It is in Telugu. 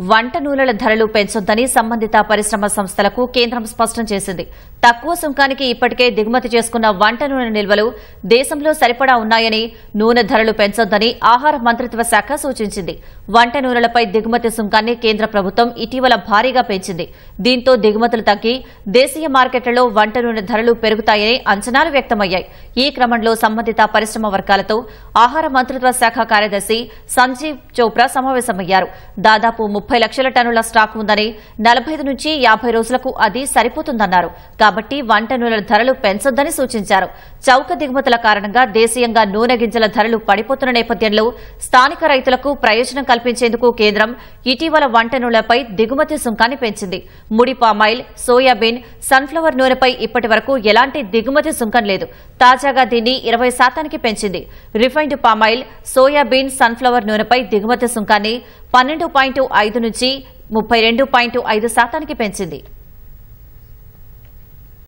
వంట నూనెల ధరలు పెంచొద్దని సంబంధిత పరిశ్రమ సంస్థలకు కేంద్రం స్పష్టం చేసింది. తక్కువ సుంకానికి ఇప్పటికే దిగుమతి చేసుకున్న వంట నూనె నిల్వలు దేశంలో సరిపడా ఉన్నాయని, నూనె ధరలు పెంచొద్దని ఆహార మంత్రిత్వ శాఖ సూచించింది. వంట నూనెలపై దిగుమతి సుంకాన్ని కేంద్ర ప్రభుత్వం ఇటీవల భారీగా పెంచింది. దీంతో దిగుమతులు తగ్గి దేశీయ మార్కెట్లలో వంట నూనె ధరలు పెరుగుతాయని అంచనాలు వ్యక్తమయ్యాయి. ఈ క్రమంలో సంబంధిత పరిశ్రమ వర్గాలతో ఆహార మంత్రిత్వ శాఖ కార్యదర్శి సంజీవ్ చోప్రా సమావేశమయ్యారు. దాదాపు 30 లక్షల టన్నుల స్టాక్ ఉందని, 45 నుంచి 50 రోజులకు అది సరిపోతుందన్నారు. కాబట్టి వంట నూనెల ధరలు పెంచొద్దని సూచించారు. చౌక దిగుమతుల కారణంగా దేశీయంగా నూనె గింజల ధరలు పడిపోతున్న నేపథ్యంలో స్థానిక రైతులకు ప్రయోజనం కల్పించేందుకు కేంద్రం ఇటీవల వంట నూనెలపై దిగుమతి సుంకాన్ని పెంచింది. ముడి పామాయిల్, సోయాబీన్, సన్ఫ్లవర్ నూనెపై ఇప్పటి వరకు ఎలాంటి దిగుమతి సుంకం లేదు. తాజాగా దీన్ని 20% పెంచింది. రిఫైన్డ్ పామాయిల్, సోయాబీన్, సన్ఫ్లవర్ నూనెపై దిగుమతి సుంకాన్ని 12.5 నుంచి 32.5% పెంచింది.